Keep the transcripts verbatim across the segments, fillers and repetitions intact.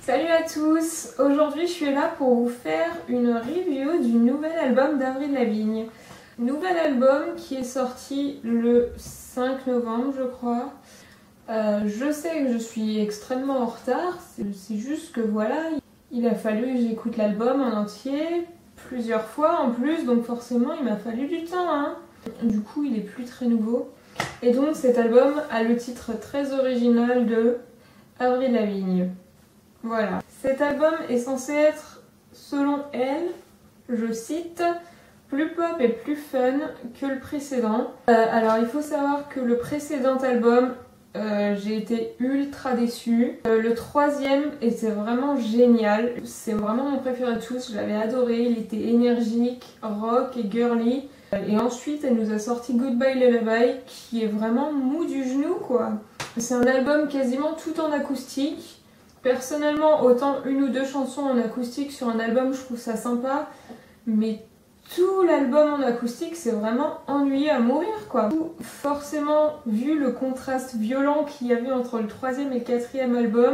Salut à tous! Aujourd'hui je suis là pour vous faire une review du nouvel album d'Avril Lavigne. Nouvel album qui est sorti le cinq novembre je crois. Euh, je sais que je suis extrêmement en retard, c'est juste que voilà, il a fallu que j'écoute l'album en entier, plusieurs fois en plus, donc forcément il m'a fallu du temps. Hein. Du coup il est plus très nouveau. Et donc cet album a le titre très original de Avril Lavigne. Voilà. Cet album est censé être, selon elle, je cite, plus pop et plus fun que le précédent. Euh, alors il faut savoir que le précédent album, euh, j'ai été ultra déçue. Euh, le troisième était vraiment génial. C'est vraiment mon préféré de tous, je l'avais adoré. Il était énergique, rock et girly. Et ensuite elle nous a sorti Goodbye Lullaby qui est vraiment mou du genou quoi. C'est un album quasiment tout en acoustique. Personnellement, autant une ou deux chansons en acoustique sur un album, je trouve ça sympa, mais tout l'album en acoustique, c'est vraiment ennuyeux à mourir, quoi. Forcément, vu le contraste violent qu'il y avait entre le troisième et le quatrième album,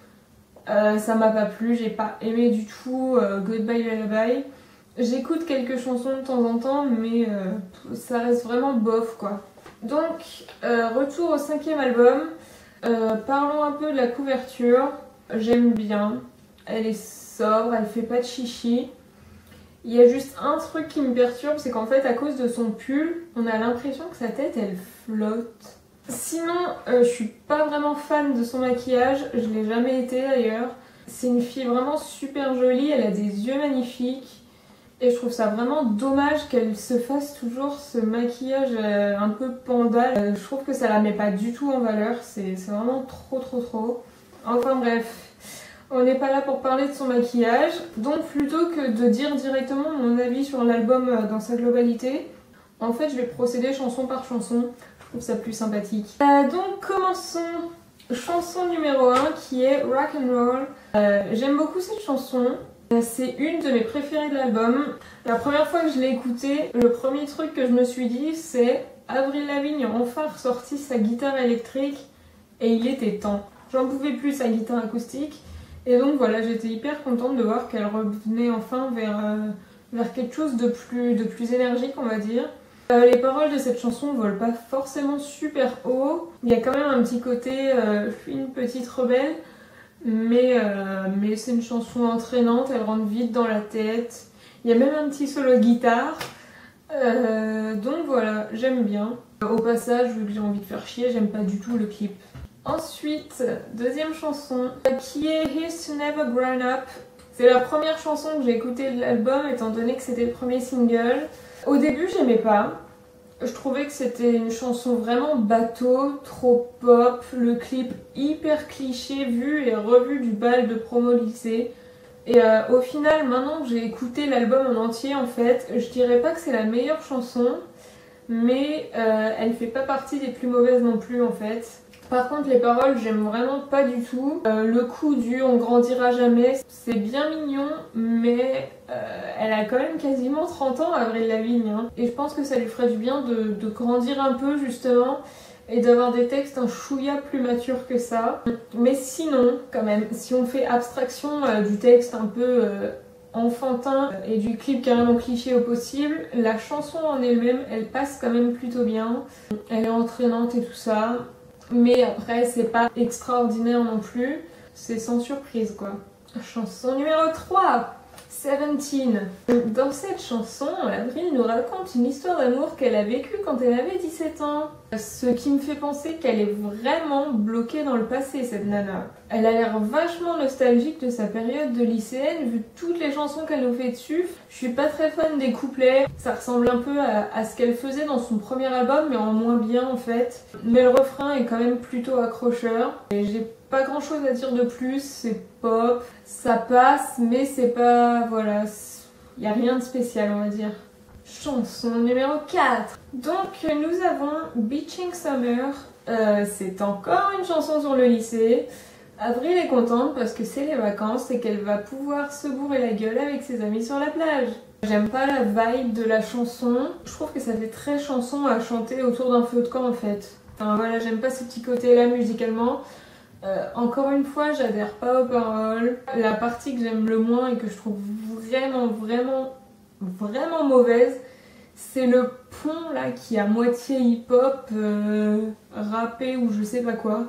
euh, ça m'a pas plu, j'ai pas aimé du tout euh, Goodbye Lullaby. J'écoute quelques chansons de temps en temps, mais euh, ça reste vraiment bof, quoi. Donc, euh, retour au cinquième album. Euh, parlons un peu de la couverture. J'aime bien, elle est sobre, elle fait pas de chichi. Il y a juste un truc qui me perturbe, c'est qu'en fait à cause de son pull, on a l'impression que sa tête elle flotte. Sinon, euh, je suis pas vraiment fan de son maquillage, je l'ai jamais été d'ailleurs. C'est une fille vraiment super jolie, elle a des yeux magnifiques. Et je trouve ça vraiment dommage qu'elle se fasse toujours ce maquillage euh, un peu panda. Euh, je trouve que ça la met pas du tout en valeur, c'est vraiment trop trop trop. Enfin bref, on n'est pas là pour parler de son maquillage. Donc plutôt que de dire directement mon avis sur l'album euh, dans sa globalité, en fait je vais procéder chanson par chanson. Je trouve ça plus sympathique. Euh, donc commençons. Chanson numéro un qui est Rock'n'Roll. Euh, J'aime beaucoup cette chanson. C'est une de mes préférées de l'album. La première fois que je l'ai écoutée, le premier truc que je me suis dit c'est Avril Lavigne a enfin ressorti sa guitare électrique et il était temps. J'en pouvais plus sa guitare acoustique et donc voilà, j'étais hyper contente de voir qu'elle revenait enfin vers, euh, vers quelque chose de plus, de plus énergique on va dire. Euh, les paroles de cette chanson volent pas forcément super haut, il y a quand même un petit côté euh, je suis une petite rebelle. Mais, euh, mais c'est une chanson entraînante, elle rentre vite dans la tête. Il y a même un petit solo de guitare. Euh, donc voilà, j'aime bien. Au passage, vu que j'ai envie de faire chier, j'aime pas du tout le clip. Ensuite, deuxième chanson, qui est Here's to Never Grown Up. C'est la première chanson que j'ai écoutée de l'album, étant donné que c'était le premier single. Au début, j'aimais pas. Je trouvais que c'était une chanson vraiment bateau, trop pop, le clip hyper cliché vu et revu du bal de promo lycée. Et euh, au final, maintenant que j'ai écouté l'album en entier, en fait, je dirais pas que c'est la meilleure chanson, mais euh, elle fait pas partie des plus mauvaises non plus en fait. Par contre les paroles j'aime vraiment pas du tout. Euh, le coup du on grandira jamais, c'est bien mignon mais euh, elle a quand même quasiment trente ans Avril Lavigne hein. Et je pense que ça lui ferait du bien de, de grandir un peu justement et d'avoir des textes un chouïa plus matures que ça. Mais sinon quand même, si on fait abstraction euh, du texte un peu euh, enfantin et du clip carrément cliché au possible, la chanson en elle-même elle passe quand même plutôt bien. Elle est entraînante et tout ça. Mais après, c'est pas extraordinaire non plus, c'est sans surprise quoi. Chanson numéro trois, Seventeen. Dans cette chanson, Avril nous raconte une histoire d'amour qu'elle a vécue quand elle avait dix-sept ans. Ce qui me fait penser qu'elle est vraiment bloquée dans le passé, cette nana. Elle a l'air vachement nostalgique de sa période de lycéenne, vu toutes les chansons qu'elle nous fait dessus. Je suis pas très fan des couplets, ça ressemble un peu à, à ce qu'elle faisait dans son premier album, mais en moins bien en fait. Mais le refrain est quand même plutôt accrocheur. Et j'ai pas grand chose à dire de plus, c'est pop, ça passe, mais c'est pas... voilà, il y a rien de spécial on va dire. Chanson numéro quatre. Donc nous avons Beaching Summer, euh, c'est encore une chanson sur le lycée. Avril est contente parce que c'est les vacances et qu'elle va pouvoir se bourrer la gueule avec ses amis sur la plage. J'aime pas la vibe de la chanson, je trouve que ça fait très chanson à chanter autour d'un feu de camp en fait. Enfin voilà, j'aime pas ce petit côté là musicalement. Euh, encore une fois, j'adhère pas aux paroles. La partie que j'aime le moins et que je trouve vraiment, vraiment, vraiment mauvaise, c'est le pont là qui est à moitié hip-hop, euh, rappé ou je sais pas quoi.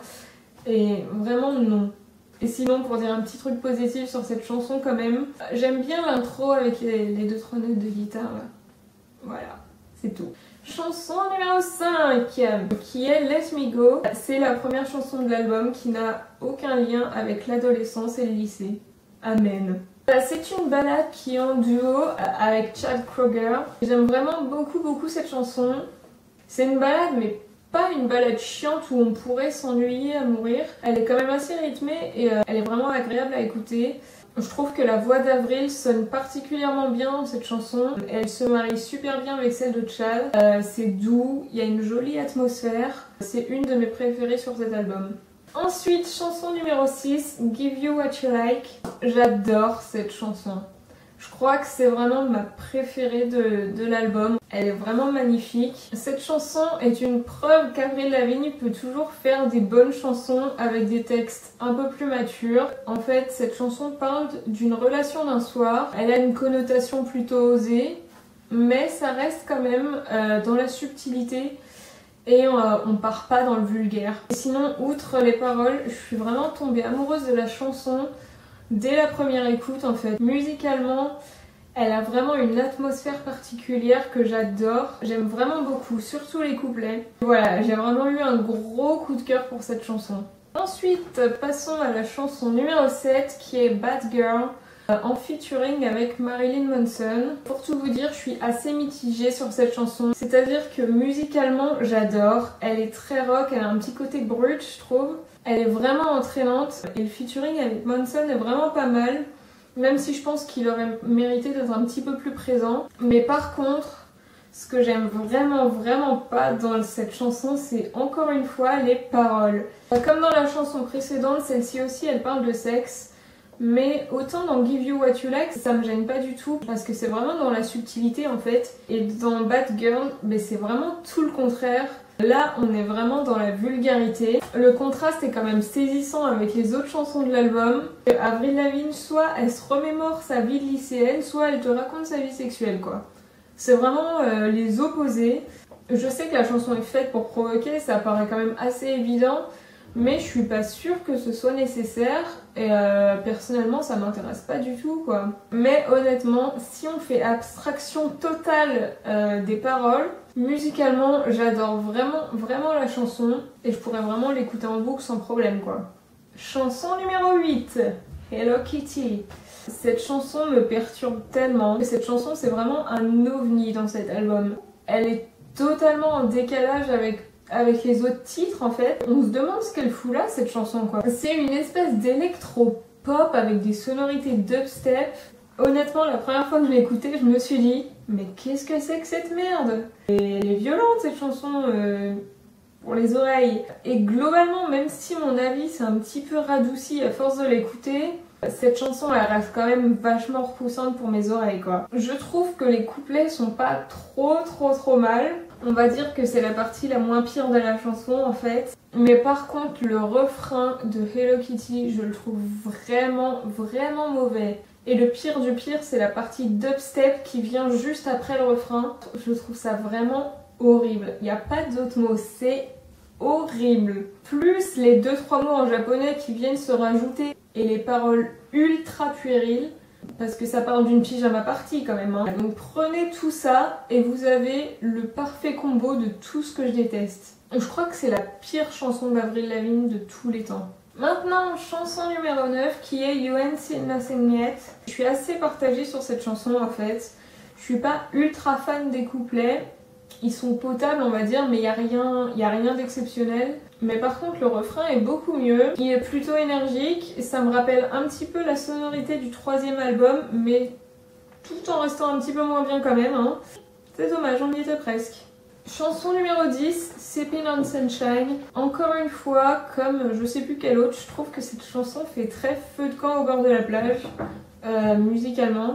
Et vraiment non. Et sinon, pour dire un petit truc positif sur cette chanson quand même, j'aime bien l'intro avec les, les deux trois notes de guitare là. Voilà, c'est tout. Chanson numéro cinq, qui est Let Me Go. C'est la première chanson de l'album qui n'a aucun lien avec l'adolescence et le lycée. Amen. C'est une balade qui est en duo avec Chad Kroeger. J'aime vraiment beaucoup beaucoup cette chanson. C'est une balade mais pas une balade chiante où on pourrait s'ennuyer à mourir. Elle est quand même assez rythmée et euh, elle est vraiment agréable à écouter. Je trouve que la voix d'Avril sonne particulièrement bien dans cette chanson. Elle se marie super bien avec celle de Chad. Euh, c'est doux, il y a une jolie atmosphère. C'est une de mes préférées sur cet album. Ensuite, chanson numéro six, Give You What You Like. J'adore cette chanson. Je crois que c'est vraiment ma préférée de, de l'album. Elle est vraiment magnifique. Cette chanson est une preuve qu'Avril Lavigne peut toujours faire des bonnes chansons avec des textes un peu plus matures. En fait, cette chanson parle d'une relation d'un soir. Elle a une connotation plutôt osée, mais ça reste quand même euh, dans la subtilité et euh, on part pas dans le vulgaire. Et sinon, outre les paroles, je suis vraiment tombée amoureuse de la chanson dès la première écoute en fait. Musicalement, elle a vraiment une atmosphère particulière que j'adore. J'aime vraiment beaucoup, surtout les couplets. Voilà, j'ai vraiment eu un gros coup de cœur pour cette chanson. Ensuite, passons à la chanson numéro sept qui est Bad Girl, en featuring avec Marilyn Manson. Pour tout vous dire, je suis assez mitigée sur cette chanson. C'est-à-dire que musicalement, j'adore. Elle est très rock, elle a un petit côté brut, je trouve. Elle est vraiment entraînante et le featuring avec Manson est vraiment pas mal, même si je pense qu'il aurait mérité d'être un petit peu plus présent. Mais par contre, ce que j'aime vraiment vraiment pas dans cette chanson, c'est encore une fois les paroles. Comme dans la chanson précédente, celle-ci aussi elle parle de sexe, mais autant dans Give You What You Like, ça me gêne pas du tout parce que c'est vraiment dans la subtilité en fait. Et dans Bad Girl, ben c'est vraiment tout le contraire. Là, on est vraiment dans la vulgarité. Le contraste est quand même saisissant avec les autres chansons de l'album. Avril Lavigne, soit elle se remémore sa vie de lycéenne, soit elle te raconte sa vie sexuelle, quoi. C'est vraiment euh, les opposés. Je sais que la chanson est faite pour provoquer, ça paraît quand même assez évident, mais je suis pas sûre que ce soit nécessaire et euh, personnellement ça m'intéresse pas du tout quoi. Mais honnêtement, si on fait abstraction totale euh, des paroles, musicalement j'adore vraiment vraiment la chanson et je pourrais vraiment l'écouter en boucle sans problème quoi. Chanson numéro huit, Hello Kitty. Cette chanson me perturbe tellement. Cette chanson c'est vraiment un ovni dans cet album. Elle est totalement en décalage avec avec les autres titres en fait. On se demande ce qu'elle fout là cette chanson quoi. C'est une espèce d'électro-pop avec des sonorités dubstep. Honnêtement la première fois que je l'ai écoutée je me suis dit mais qu'est-ce que c'est que cette merde. Et elle est violente cette chanson euh, pour les oreilles. Et globalement même si mon avis c'est un petit peu radouci à force de l'écouter, cette chanson elle reste quand même vachement repoussante pour mes oreilles quoi. Je trouve que les couplets sont pas trop trop trop mal. On va dire que c'est la partie la moins pire de la chanson en fait. Mais par contre le refrain de Hello Kitty je le trouve vraiment vraiment mauvais. Et le pire du pire c'est la partie dubstep qui vient juste après le refrain. Je trouve ça vraiment horrible. Il n'y a pas d'autre mot, c'est horrible. Plus les deux trois mots en japonais qui viennent se rajouter et les paroles ultra puériles. Parce que ça parle d'une pyjama party quand même. Hein. Donc prenez tout ça et vous avez le parfait combo de tout ce que je déteste. Je crois que c'est la pire chanson d'Avril Lavigne de tous les temps. Maintenant, chanson numéro neuf qui est You Ain't Seen Nothing Yet. Je suis assez partagée sur cette chanson en fait. Je suis pas ultra fan des couplets. Ils sont potables on va dire mais il n'y a rien, y a rien d'exceptionnel. Mais par contre le refrain est beaucoup mieux, il est plutôt énergique et ça me rappelle un petit peu la sonorité du troisième album mais tout en restant un petit peu moins bien quand même. Hein. C'est dommage, on y était presque. Chanson numéro dix, Sippin' on Sunshine. Encore une fois, comme je sais plus quelle autre, je trouve que cette chanson fait très feu de camp au bord de la plage, euh, musicalement.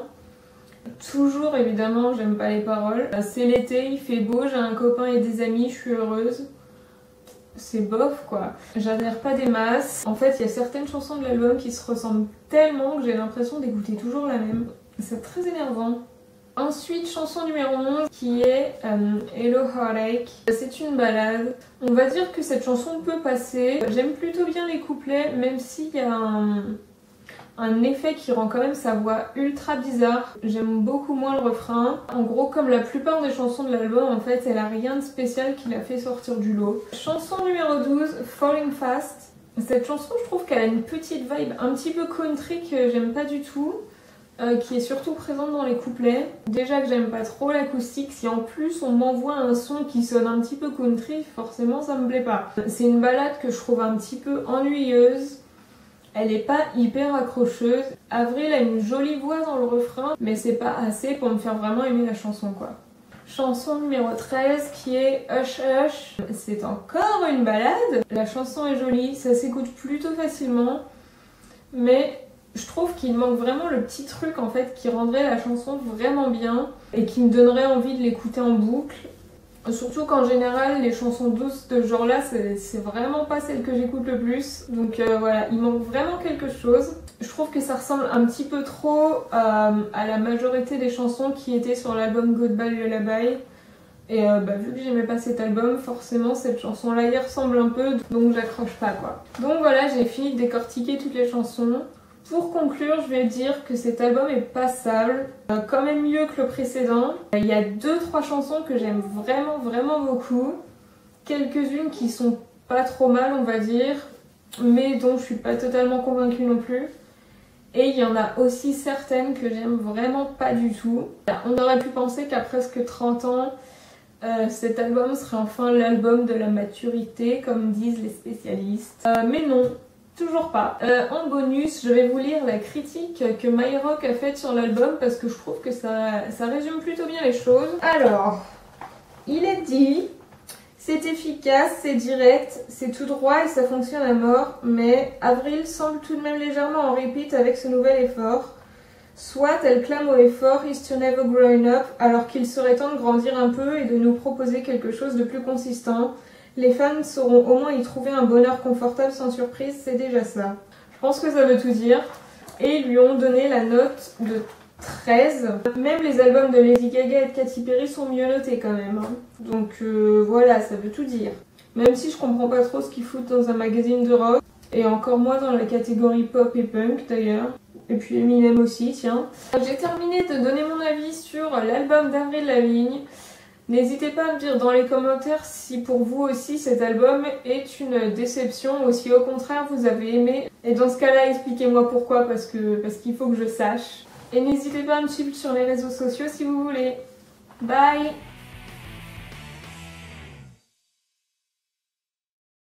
Toujours évidemment j'aime pas les paroles. C'est l'été, il fait beau, j'ai un copain et des amis, je suis heureuse. c'est bof quoi. J'adhère pas des masses. En fait, il y a certaines chansons de l'album qui se ressemblent tellement que j'ai l'impression d'écouter toujours la même. C'est très énervant. Ensuite, chanson numéro onze qui est euh, Hello Heartache. C'est une ballade. On va dire que cette chanson peut passer. J'aime plutôt bien les couplets, même s'il y a un, un effet qui rend quand même sa voix ultra bizarre. J'aime beaucoup moins le refrain. En gros, comme la plupart des chansons de l'album, en fait, elle a rien de spécial qui la fait sortir du lot. Chanson numéro douze, Falling Fast. Cette chanson, je trouve qu'elle a une petite vibe un petit peu country que j'aime pas du tout. Euh, qui est surtout présente dans les couplets. Déjà que j'aime pas trop l'acoustique, si en plus on m'envoie un son qui sonne un petit peu country, forcément ça me plaît pas. C'est une balade que je trouve un petit peu ennuyeuse, elle est pas hyper accrocheuse. Avril a une jolie voix dans le refrain, mais c'est pas assez pour me faire vraiment aimer la chanson quoi. Chanson numéro treize qui est Hush Hush. C'est encore une balade. La chanson est jolie, ça s'écoute plutôt facilement, mais je trouve qu'il manque vraiment le petit truc en fait qui rendrait la chanson vraiment bien et qui me donnerait envie de l'écouter en boucle. Surtout qu'en général les chansons douces de ce genre là c'est vraiment pas celles que j'écoute le plus. Donc euh, voilà, il manque vraiment quelque chose. Je trouve que ça ressemble un petit peu trop euh, à la majorité des chansons qui étaient sur l'album Goodbye Lullaby. Et euh, bah, vu que j'aimais pas cet album, forcément cette chanson là y ressemble un peu, donc j'accroche pas quoi. Donc voilà, j'ai fini de décortiquer toutes les chansons. Pour conclure, je vais dire que cet album est passable, euh, quand même mieux que le précédent. Il y a deux trois chansons que j'aime vraiment vraiment beaucoup, quelques-unes qui sont pas trop mal on va dire, mais dont je suis pas totalement convaincue non plus. Et il y en a aussi certaines que j'aime vraiment pas du tout. On aurait pu penser qu'à presque trente ans, euh, cet album serait enfin l'album de la maturité, comme disent les spécialistes. Euh, mais non. Toujours pas. Euh, en bonus, je vais vous lire la critique que MyRock a faite sur l'album parce que je trouve que ça, ça résume plutôt bien les choses. Alors, il est dit, c'est efficace, c'est direct, c'est tout droit et ça fonctionne à mort, mais Avril semble tout de même légèrement en repeat avec ce nouvel effort. Soit elle clame au effort « Is to never growing up » alors qu'il serait temps de grandir un peu et de nous proposer quelque chose de plus consistant. Les fans sauront au moins y trouver un bonheur confortable sans surprise, c'est déjà ça. Je pense que ça veut tout dire. Et ils lui ont donné la note de treize. Même les albums de Lady Gaga et de Katy Perry sont mieux notés quand même. Hein. Donc euh, voilà, ça veut tout dire. Même si je comprends pas trop ce qu'ils foutent dans un magazine de rock. Et encore moins dans la catégorie pop et punk d'ailleurs. Et puis Eminem aussi, tiens. J'ai terminé de donner mon avis sur l'album d'Avril Lavigne. N'hésitez pas à me dire dans les commentaires si pour vous aussi cet album est une déception ou si au contraire vous avez aimé. Et dans ce cas-là, expliquez-moi pourquoi parce que parce qu'il faut que je sache. Et n'hésitez pas à me suivre sur les réseaux sociaux si vous voulez. Bye!